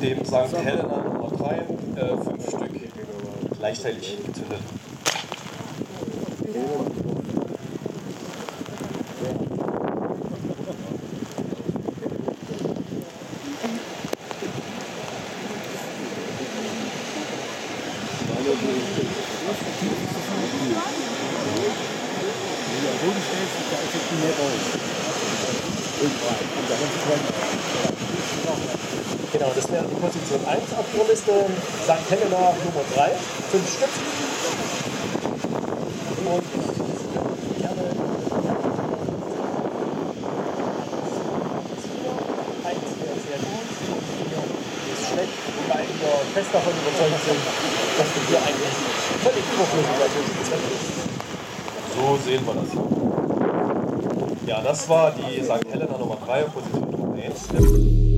dem St. Helena Nummer 3, 5 Stück gleichzeitig gezündet. Genau, das wäre die Position 1 auf der Liste, St. Helena Nummer 3, 5 Stück. Und gerne eins wäre sehr gut, 4 ist schlecht, wobei wir fest davon überzeugt sind, dass wir hier eigentlich völlig überflüssig sind. So sehen wir das. Ja, das war die St. Helena Nummer 3, Position Nummer 1.